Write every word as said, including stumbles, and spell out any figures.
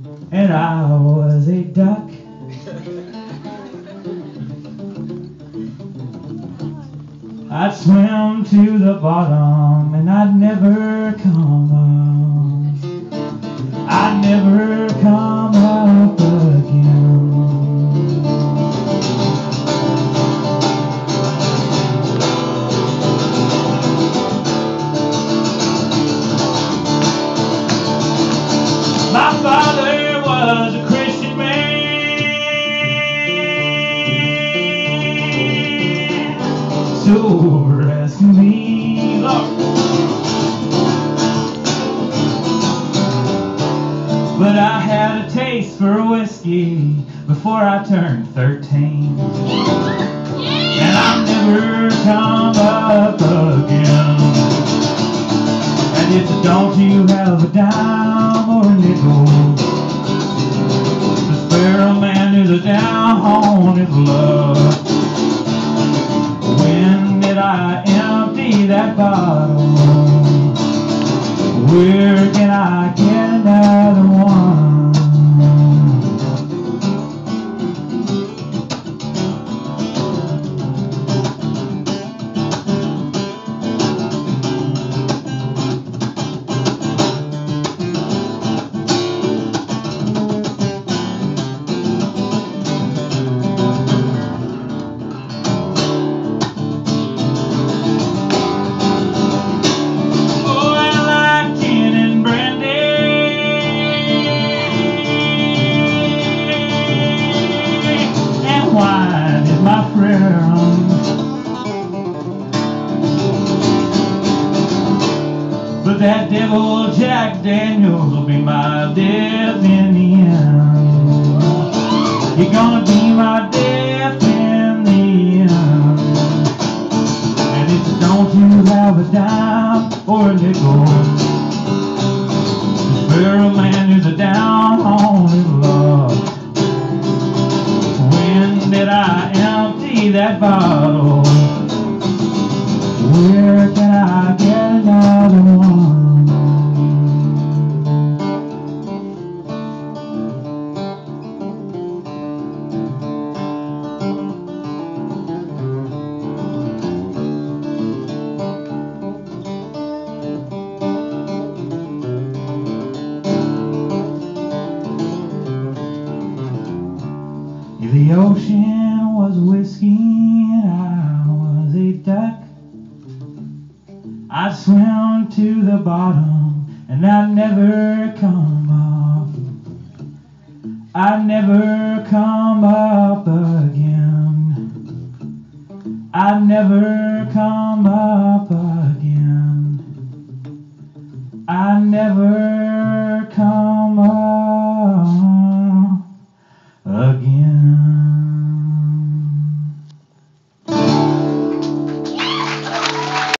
and I was a duck. I'd swim to the bottom and I'd never come up. I'd never come up again. My father was a Christian man, so rescue me, Lord. But I had a taste for whiskey before I turned thirteen, and I've never come up again. And if don't you have a dime or a nickel to spare a man who's a down on his luck? When did I empty that bottle? Where can I get another one? Wine is my friend, but that devil Jack Daniels will be my death in the end. You're gonna be my death in the end. And if don't you have a dime or a nickel to spare a man who's a down on his luck? Did I empty that bottle? Where can I get another one? If the ocean was whiskey and I was a duck, I'd swim to the bottom and I'd never come up. I'd never come up again. I'd never come up again. I'd never come up again.